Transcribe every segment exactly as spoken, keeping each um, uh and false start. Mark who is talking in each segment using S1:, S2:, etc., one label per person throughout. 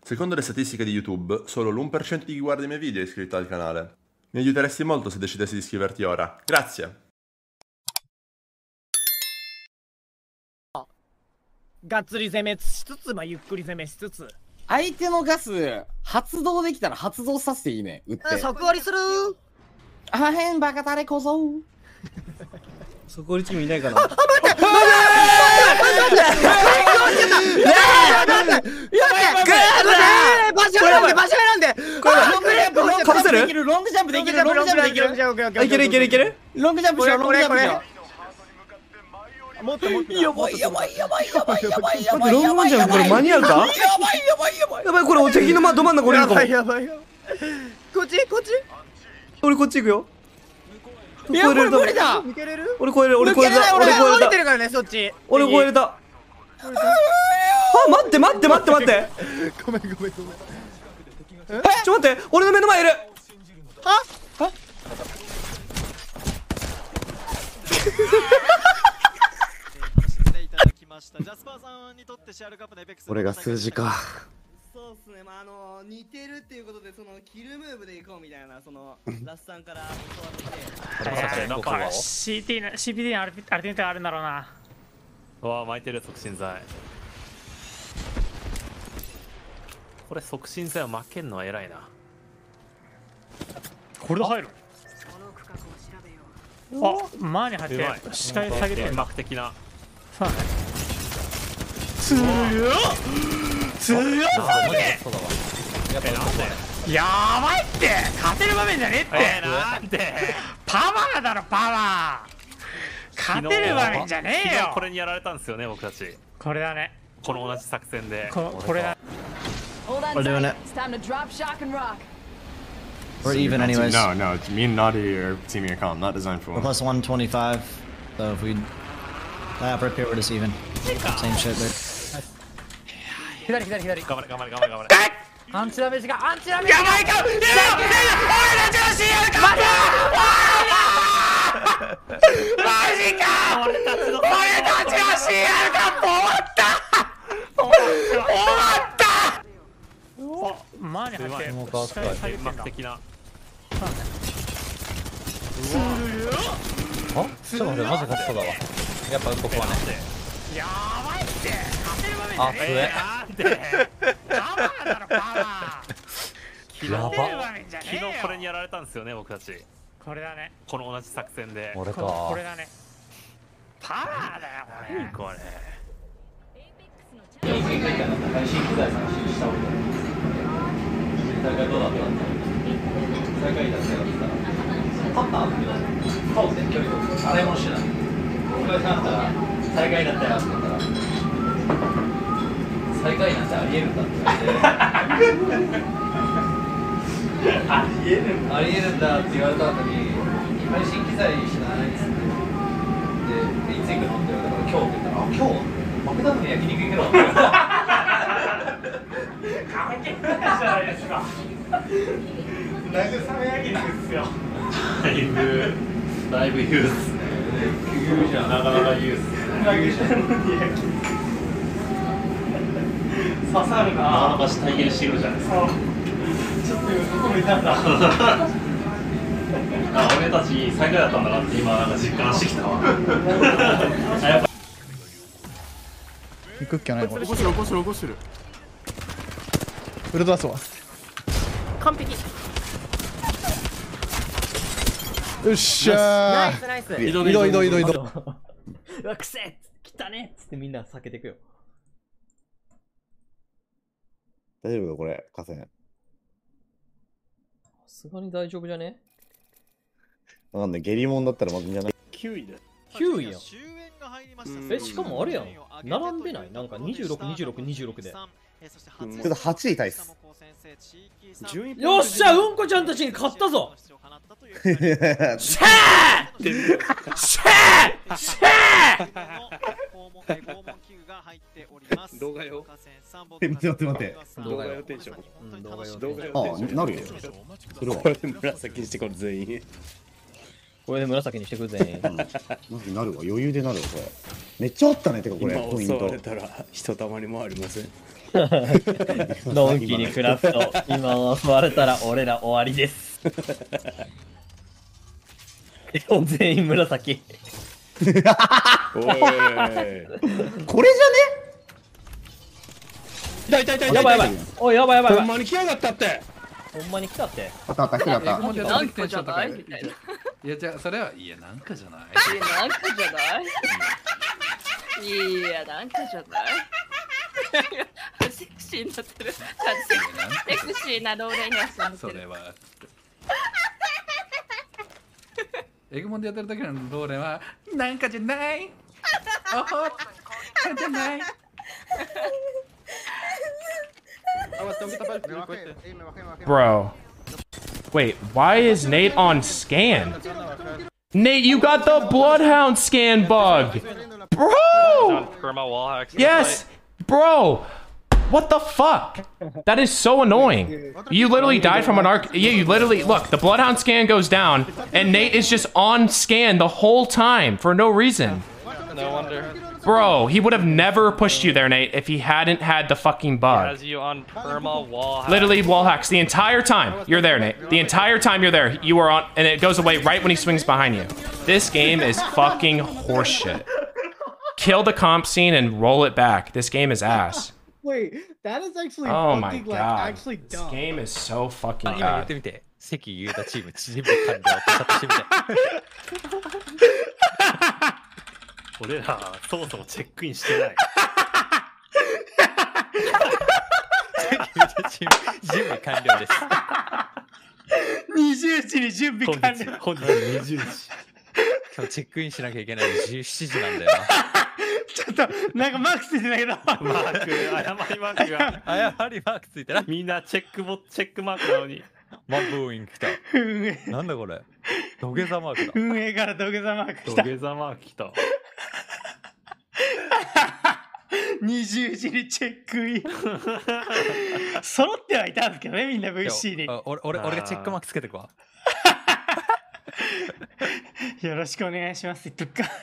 S1: Secondo le statistiche di YouTube, solo l'uno per cento di chi guarda i miei video è iscritto al canale. Mi aiuteresti molto se decidessi di iscriverti ora. Grazie!
S2: がっつり攻めしつつ、まあ、ゆっくり攻めしつつ。
S3: 相手のガス発動できたら発動させていいね。撃って。
S2: 即割りする。
S3: あへんバカタレ小僧。
S4: 即割りチームいないかな。あ、待って。
S2: 待って。場所選んで場所選んで。
S3: これロングジャンプロングジャンプできるロングジャンプできるロングジャンプできる。
S4: いけるいけるいける。
S3: ロングジャンプしようロングジャンプしよう。
S2: もっともっと
S3: やばいやばいやばいやばいやばいやばい。
S4: ロングジャンプこれ間に合うか？やばい
S3: やばいやばい。
S4: やばいこれ敵のまど真ん中降りるかも。
S2: やばいやばい。こっちこっち。
S4: 俺こっち行くよ。
S3: いやこれ無理だ。
S2: 抜けれる？
S4: 俺超える俺超えた
S2: 俺
S4: 超えた。
S2: 降りてるからねそっち。
S4: 俺超えれた。あ待って待って待って待って。
S2: ごめんごめんごめん。
S4: えちょ待って俺の目の前いる。
S2: あ？あ？
S3: これが数字か。
S5: そうっすね、まああの似てるっていうことでそのキルムーブでいこうみたいなそのラスさんから教わってて。
S6: なんか シーティー な シーピーディー のアルティメットがあるんだろうな。
S7: うわ巻いてる促進剤。これ促進剤は負けんのは偉いな。
S6: これで入る。あ、前に入って視界下げてる。
S7: 幕的な。
S6: そうだね。
S2: 強っ強っ。
S6: やばいって勝てる場面じゃねえって。
S7: なんで
S6: パワーだろパワー。勝てる場面じゃねえよ。
S7: これにやられたんですよね僕たち。
S6: これだね。
S7: この同じ作戦で。
S6: ここれだ。
S8: We're doing it. We're even anyways.
S9: No, no, me and Naughty are teaming a comp, not designed for
S8: We're
S9: one.
S8: plus one twenty-five. So if we tie up right here, we're just even. Same shit there.
S2: 左左左。
S7: 頑張れ頑張れ頑張れ頑張れ。
S2: アンチダメージがアンチダメージ。
S6: やばいか。俺の調子やるか。マジか。俺たちの調子やるかと思った。終わった。お前に入って視界下げてんだ。
S7: 幕的な。
S4: あちょっと待ってマジ勝っただわ。やっぱここはね。
S6: やばいって勝てる場面じゃねえよ。
S7: なんで
S6: パワーだろパワー。
S7: 昨日昨日これにやられたんですよね僕たち。
S6: これだね。
S7: この同じ作戦で。
S4: 俺か。
S6: これだね。パワーだよこれ。
S7: これ。
S10: 大会どうだったんだ。最下位だったら勝ったんだけど、カオスで距離と洗い物してない。これだったら最下位だったらって言ったら最下位なんてありえるんだって言われてありえるんだありえるんだって言われた後に配信機材しかないっつってで、いつ行くのって言われたから今日って言ったらあ、今日負けたのに焼肉行けろって言われた
S6: 関係ないじゃないですか。慰め焼肉っすよ。
S7: だいぶだいぶ言うっすね。
S10: 言うじゃん。
S7: なかなか言うっすね。
S6: 刺さるな。
S7: なかなか体現してくるじゃないですか。
S6: ちょっと今ここ見たんだ。
S7: あ、俺たち最下位だったんだなって今なんか実感してきたわ。
S4: 行くっきゃないこれ。
S9: 起こしてる起こしてる起こしてる。
S4: ウルトラスは。
S2: 完璧。
S4: よっしゃー。
S2: ナイスナイス。
S4: 移動移動移動移動移動。
S5: うわくせえ汚ねっつってみんな避けていくよ。
S3: 大丈夫かこれ河川。
S5: さすがに大丈夫じゃね？
S3: わかんないゲリモンだったらまずいんじゃない。
S4: きゅういで。
S5: きゅういやん。えしかもあれやん。並んでないなんかにじゅうろく、にじゅうろく、にじゅうろくで。
S3: ちょっとはちいタイっす。
S5: よっしゃうんこちゃんたちに勝ったぞ。シェーシェーシェ
S4: ー動画よ。
S3: 待って待って待って。
S4: 動画よテンション。動画よ。動画よ。
S3: あ、なるよ。
S4: それはこれ紫にしてこれ全員。
S2: これで紫にしてくぜ。
S4: なるわ、余裕でなるわ、これ。めっちゃあったね、てかこれ、
S11: 今
S4: ポイント
S11: 襲わ。れたら、ひとたまりもありません。
S2: のんきにクラフト。今襲われたら俺ら終わりです。全員紫。
S11: おい。
S4: これじゃね
S11: 痛い痛い痛い痛い。
S2: やばいやばい。おい、やばいやばい。
S11: ほんまに来やがったって。
S2: ほんまに来たって。
S4: あったあった、来たあった。
S10: なんかじゃないみたいな。いや、じゃあ、それは、いや、なんかじゃない。
S12: いや、なんかじゃないいや、なんかじゃないセクシーになってる。セクシーなローレにはさん
S10: それは。エグモンでやってる時のローレンは、なんかじゃない。おほじゃない。
S6: Bro. Wait, why is Nate on scan? Nate, you got the Bloodhound scan bug! Bro! Yes! Bro! What the fuck? That is so annoying. You literally died from an arc. Yeah, you literally. Look, the Bloodhound scan goes down, and Nate is just on scan the whole time for no reason.
S7: No wonder.
S6: Bro, he would have never pushed you there, Nate, if he hadn't had the fucking bug.
S7: Has you on perma wall hack.
S6: Literally wall hacks the entire time. You're there, Nate. The entire time you're there, you are on, and it goes away right when he swings behind you. This game is fucking horseshit. Kill the comp scene and roll it back. This game is ass.
S5: Wait, that is actually
S6: Oh my
S5: fucking, like,
S6: god.
S5: actually
S6: This
S5: dumb.
S6: game is so fucking
S10: 今言っ
S6: bad.
S10: てみて。関裕太チームチーム完了ってチャットしてみて。
S7: 俺ら、そもそもチェックインしてない。
S10: 関裕太チーム準備完了です。
S11: にじゅうじに準備完了。
S10: 本日にじゅうじ。今日チェックインしなきゃいけないのじゅうしちじなんだよな。
S11: ちょっと、なんかマークついてないけど。
S7: マーク、誤りマークが。
S10: 誤りマークついてない。
S7: みんなチェックボチェックマークなのに。
S10: マンブーイン来た。
S11: 運営。
S10: なんだこれ。土下座マークだ。
S11: 運営から土下座マーク来た。
S7: 土下座マーク来た。
S11: にじゅうじにチェックイン。揃ってはいたんですけどね、みんな ブイシー に。
S10: 俺、俺、俺がチェックマークつけてくわ。
S11: よろしくお願いしますって言っとくか。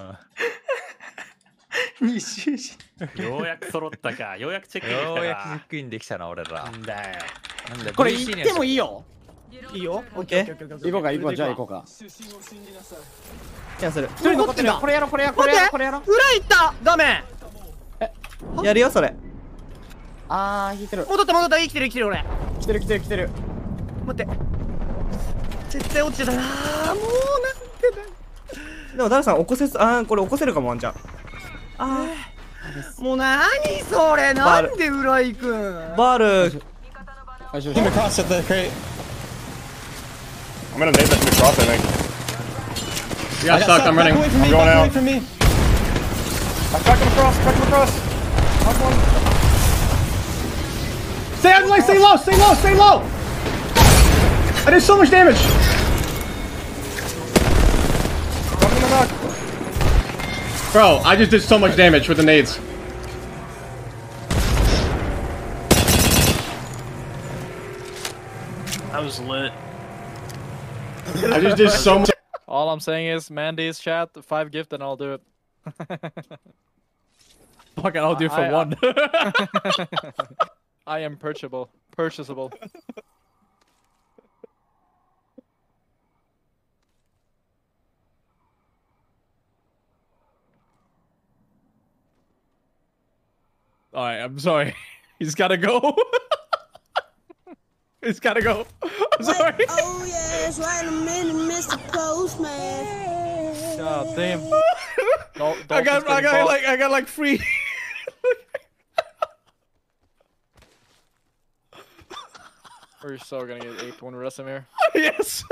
S10: うん。
S11: にじゅうじ。
S7: ようやく揃ったか。ようやくチェックインできたか。
S10: ようやくチェックインできたな、俺ら。
S7: んだよ。
S10: なんだ
S2: これ行ってもいいよ。
S5: いいよ。
S2: オッケー。行こうか、行こう、じゃあ行こうか。
S4: キャンセル。
S2: 一人残ってるよ。これやろ、これやろ、これやろ、これやろ。
S5: 裏行った画面
S4: やるよ、それ。
S2: あー、引いてる。
S5: 戻った戻った生きてる生きてる俺
S2: 来てる来てる来てる。
S5: 待って絶対落ちてたなーもうなんて
S4: でも、ダルさん、起こせす、あー、これ起こせるかも、ワンちゃん。あ
S5: ーもうなーにそれなんで裏行くん
S4: ー、バール。
S8: Him across at the crate.
S9: I'm gonna nade that from across, I think. You got stuck, I'm running. I'm going out.
S8: From me.
S9: I'm back him across, back him across. Stay out of the way, stay low, stay low, stay low! I did so much damage! Bro, I just did so much damage with the nades.
S7: That was lit.
S9: I just did so much.
S7: All I'm saying is, Mandy's chat, five gift, and I'll do it. Fucking, I'll do it for I, one. I am purchasable. Purchasable. Alright, I'm sorry. He's gotta go. He's gotta go. I'm sorry.
S13: Oh yes, right in a minute, Mister Postman.
S7: God damn. Dol
S11: I got, I got
S7: bought.
S11: like, I got like free.
S7: We're so gonna get aped when Resimir.
S11: Yes.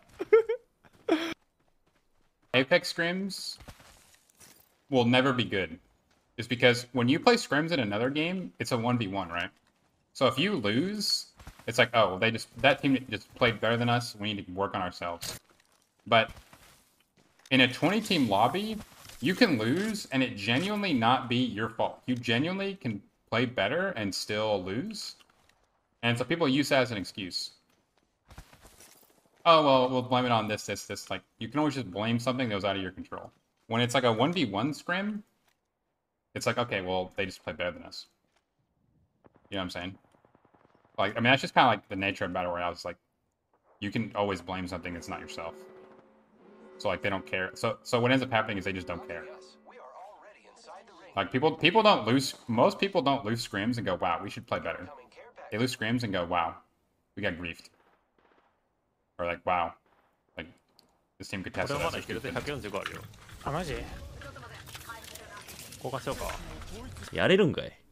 S14: Apex scrims will never be good. Is because when you play scrims in another game, it's a one v one, right? So if you lose, it's like, oh, they just that team just played better than us. We need to work on ourselves. But in a twenty team lobby, you can lose and it genuinely not be your fault. You genuinely can play better and still lose. And so people use that as an excuse. oh, well, we'll blame it on this, this, this. Like, you can always just blame something that was out of your control. When it's like a one v one scrim, it's like, okay, well, they just play better than us. You know what I'm saying? Like, I mean, that's just kind of like the nature of Battle Royale. It's like, you can always blame something that's not yourself. So, like, they don't care. So, so what ends up happening is they just don't care. Like, people people don't lose... Most people don't lose scrims and go, wow, we should play better. They lose scrims and go, wow, we got griefed. Or like, wow, like, this team could test us.
S7: ひゃくよんじゅうごあるよ。あ、マジ？交換しようか。
S5: やれるんかい。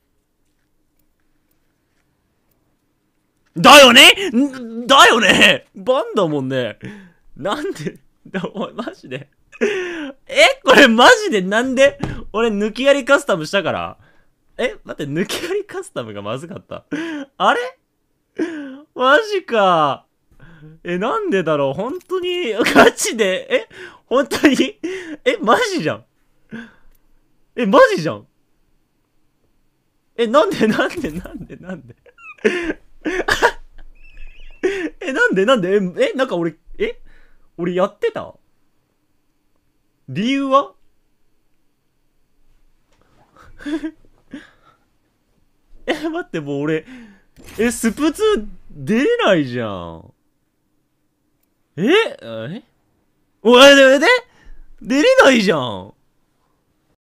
S5: だよねんだよねバンだもんね。なんでだお前マジでえこれマジでなんで俺抜きやりカスタムしたからえ待って抜きやりカスタムがまずかったあれマジかえなんでだろう本当にガチでえ本当にえマジじゃんえマジじゃんえなんでなんでなんでなんでえ、なんでなんでえ、え、なんか俺、え俺やってた理由はえ、待って、もう俺、え、スプツー出れないじゃん。ええおい、で、で出れないじゃん。